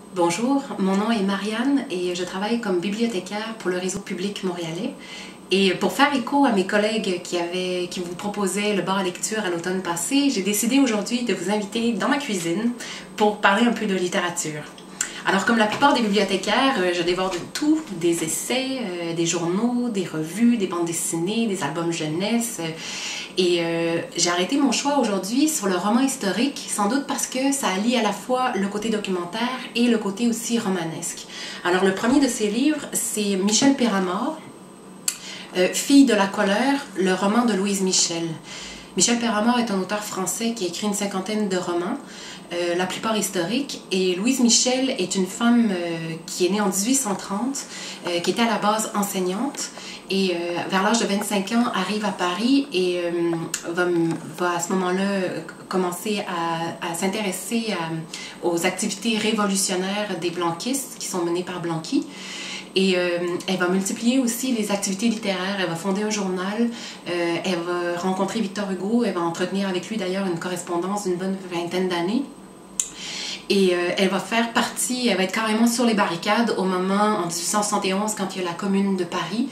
Bonjour, mon nom est Marianne et je travaille comme bibliothécaire pour le réseau public montréalais. Et pour faire écho à mes collègues qui vous proposaient le bar à lecture à l'automne passé, j'ai décidé aujourd'hui de vous inviter dans ma cuisine pour parler un peu de littérature. Alors, comme la plupart des bibliothécaires, je dévore de tout, des essais, des journaux, des revues, des bandes dessinées, des albums jeunesse. Et j'ai arrêté mon choix aujourd'hui sur le roman historique, sans doute parce que ça allie à la fois le côté documentaire et le côté aussi romanesque. Alors, le premier de ces livres, c'est Michel Péramore, Fille de la colère, le roman de Louise Michel. Michel Péramore est un auteur français qui a écrit une cinquantaine de romans, la plupart historiques, et Louise Michel est une femme qui est née en 1830, qui était à la base enseignante, et vers l'âge de 25 ans arrive à Paris et va à ce moment-là commencer à s'intéresser aux activités révolutionnaires des blanquistes qui sont menées par Blanqui. Et elle va multiplier aussi les activités littéraires, elle va fonder un journal, elle va rencontrer Victor Hugo, elle va entretenir avec lui d'ailleurs une correspondance d'une bonne vingtaine d'années. Et elle va faire partie, elle va être carrément sur les barricades au moment, en 1871, quand il y a la Commune de Paris,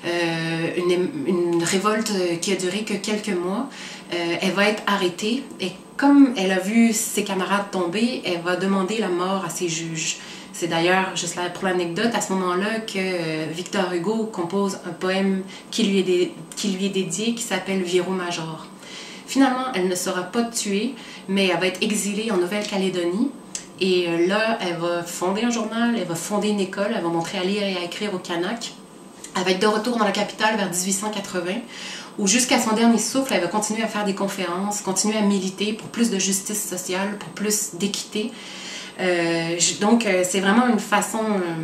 une révolte qui a duré que quelques mois. Elle va être arrêtée et comme elle a vu ses camarades tomber, elle va demander la mort à ses juges. C'est d'ailleurs, juste là pour l'anecdote, à ce moment-là que Victor Hugo compose un poème qui lui est dédié, qui s'appelle Virou Major. Finalement, elle ne sera pas tuée, mais elle va être exilée en Nouvelle-Calédonie. Et là, elle va fonder un journal, elle va fonder une école, elle va montrer à lire et à écrire au Kanak. Elle va être de retour dans la capitale vers 1880, où jusqu'à son dernier souffle, elle va continuer à faire des conférences, continuer à militer pour plus de justice sociale, pour plus d'équité. Donc, c'est vraiment une façon,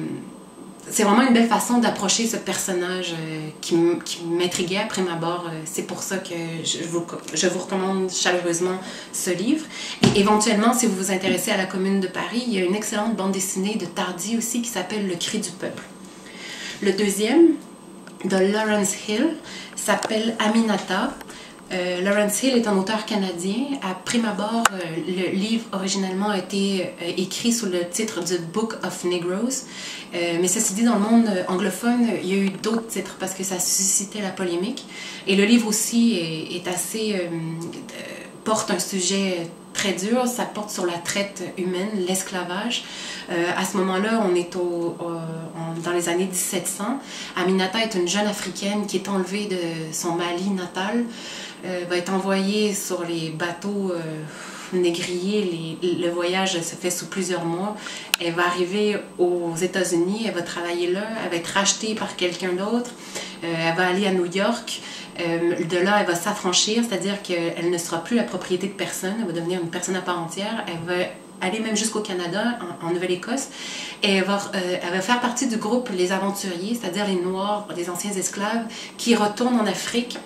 c'est vraiment une belle façon d'approcher ce personnage qui m'intriguait à prime abord. C'est pour ça que je vous recommande chaleureusement ce livre. Et éventuellement, si vous vous intéressez à la Commune de Paris, il y a une excellente bande dessinée de Tardy aussi qui s'appelle Le Cri du peuple. Le deuxième, de Lawrence Hill, s'appelle Aminata. Lawrence Hill est un auteur canadien. À prime abord, le livre originellement a été écrit sous le titre The Book of Negroes. Mais ceci dit, dans le monde anglophone, il y a eu d'autres titres parce que ça suscitait la polémique. Et le livre aussi est assez porte un sujet très dur, ça porte sur la traite humaine, l'esclavage. À ce moment-là, on est dans les années 1700. Aminata est une jeune Africaine qui est enlevée de son Mali natal, va être envoyée sur les bateaux négriers. Le voyage se fait sous plusieurs mois. Elle va arriver aux États-Unis, elle va travailler là, elle va être rachetée par quelqu'un d'autre, elle va aller à New York. De là, elle va s'affranchir, c'est-à-dire qu'elle ne sera plus la propriété de personne, elle va devenir une personne à part entière, elle va aller même jusqu'au Canada, en Nouvelle-Écosse, et elle va faire partie du groupe Les Aventuriers, c'est-à-dire les Noirs, les anciens esclaves, qui retournent en Afrique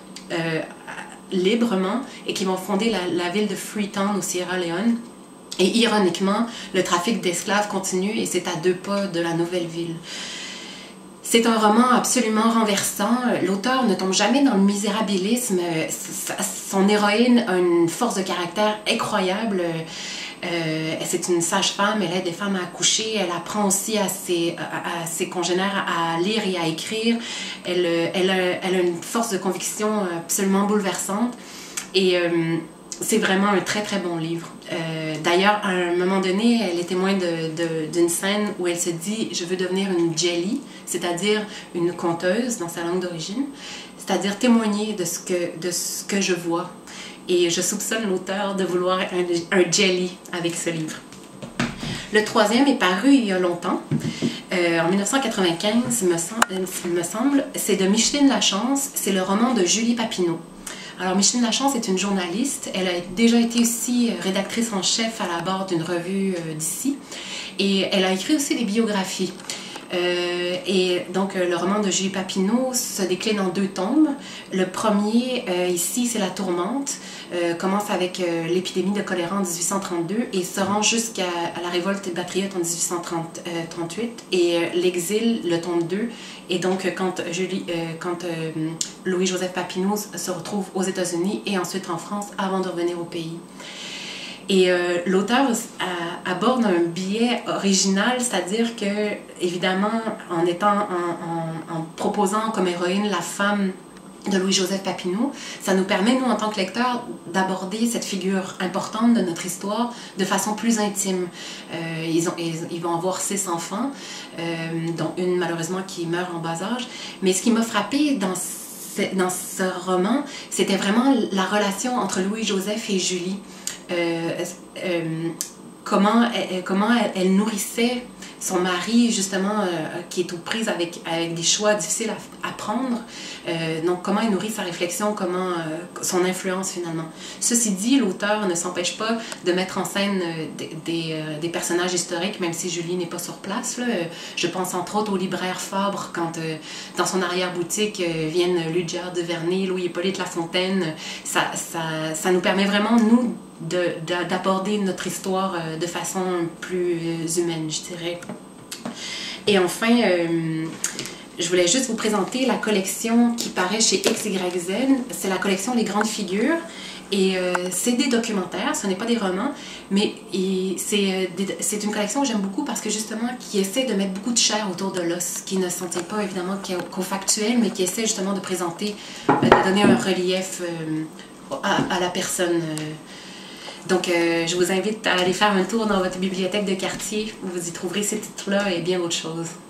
librement et qui vont fonder la ville de Freetown au Sierra Leone. Et ironiquement, le trafic d'esclaves continue et c'est à 2 pas de la nouvelle ville. C'est un roman absolument renversant. L'auteur ne tombe jamais dans le misérabilisme. Son héroïne a une force de caractère incroyable. C'est une sage-femme, elle aide les femmes à accoucher, elle apprend aussi à ses congénères à lire et à écrire. Elle a une force de conviction absolument bouleversante. Et c'est vraiment un très très bon livre. D'ailleurs, à un moment donné, elle est témoin d'une scène où elle se dit « je veux devenir une jelly », c'est-à-dire une conteuse dans sa langue d'origine, c'est-à-dire témoigner de ce que je vois. Et je soupçonne l'auteur de vouloir un jelly avec ce livre. Le troisième est paru il y a longtemps, en 1995, il me semble. C'est de Micheline Lachance, c'est le roman de Julie Papineau. Alors, Micheline Lachance est une journaliste. Elle a déjà été aussi rédactrice en chef à la barre d'une revue d'ici. Et elle a écrit aussi des biographies. Et donc, le roman de Julie Papineau se décline en 2 tomes. Le premier, ici, c'est La Tourmente, commence avec l'épidémie de choléra en 1832 et se rend jusqu'à la révolte des patriotes en 1838. Et l'exil, le tome 2, et donc quand Louis-Joseph Papineau se retrouve aux États-Unis et ensuite en France avant de revenir au pays. Et l'auteur aborde un biais original, c'est-à-dire que, évidemment, en proposant comme héroïne la femme de Louis-Joseph Papineau, ça nous permet, nous, en tant que lecteurs, d'aborder cette figure importante de notre histoire de façon plus intime. Ils vont avoir 6 enfants, dont une, malheureusement, qui meurt en bas âge. Mais ce qui m'a frappée dans ce roman, c'était vraiment la relation entre Louis-Joseph et Julie. Comment elle nourrissait son mari, justement, qui est aux prises avec des choix difficiles à prendre. Donc, comment elle nourrit sa réflexion, son influence, finalement. Ceci dit, l'auteur ne s'empêche pas de mettre en scène des personnages historiques, même si Julie n'est pas sur place, là. Je pense entre autres au libraire Fabre, quand dans son arrière-boutique viennent Ludger de Vernay, Louis-Hippolyte Lafontaine. Ça nous permet vraiment, nous, d'aborder notre histoire de façon plus humaine, je dirais. Et enfin, je voulais juste vous présenter la collection qui paraît chez XYZ. C'est la collection Les Grandes Figures. Et c'est des documentaires, ce n'est pas des romans, mais c'est une collection que j'aime beaucoup parce que justement, qui essaie de mettre beaucoup de chair autour de l'os, qui ne s'en tient pas évidemment qu'au factuel, mais qui essaie justement de présenter, de donner un relief à la personne. Donc, je vous invite à aller faire un tour dans votre bibliothèque de quartier où vous y trouverez ces titres-là et bien d'autres choses.